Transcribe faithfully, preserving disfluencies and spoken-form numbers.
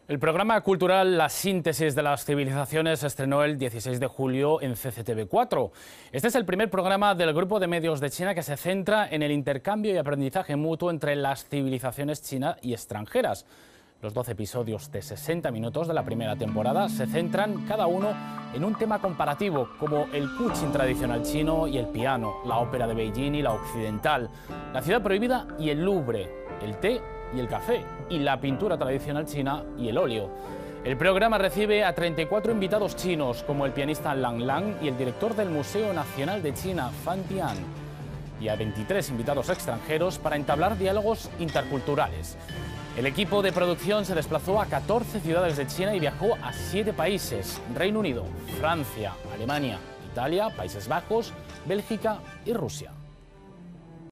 El programa cultural La síntesis de las civilizaciones se estrenó el dieciséis de julio en C C T V cuatro. Este es el primer programa del grupo de medios de China que se centra en el intercambio y aprendizaje mutuo entre las civilizaciones china y extranjeras. Los doce episodios de sesenta minutos de la primera temporada se centran cada uno en un tema comparativo, como el kuching tradicional chino y el piano, la ópera de Beijing y la occidental, la ciudad prohibida y el Louvre, el té y el café, y la pintura tradicional china y el óleo. El programa recibe a treinta y cuatro invitados chinos, como el pianista Lang Lang y el director del Museo Nacional de China, Fan Tian, y a veintitrés invitados extranjeros para entablar diálogos interculturales. El equipo de producción se desplazó a catorce ciudades de China y viajó a siete países: Reino Unido, Francia, Alemania, Italia, Países Bajos, Bélgica y Rusia.